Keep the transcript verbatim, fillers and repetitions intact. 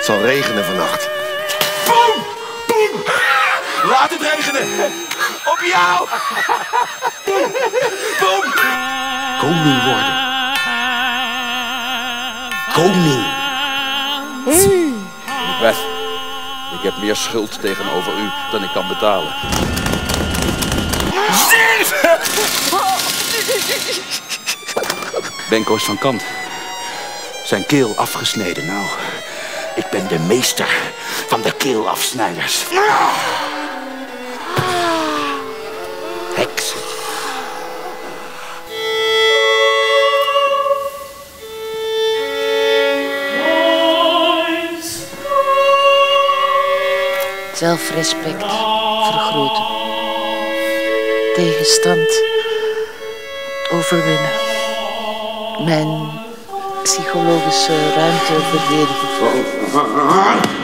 zal regenen vannacht. Boem! Boem! Laat het regenen! Op jou! Boem! Koning worden. Koning. Beth, ik heb meer schuld tegenover u dan ik kan betalen. Steve! Benko is van kant. Zijn keel afgesneden. Nou, ik ben de meester van de keelafsnijders. Heks. Zelfrespect vergroten. Tegenstand overwinnen. Mijn psychologische ruimte verdedigen.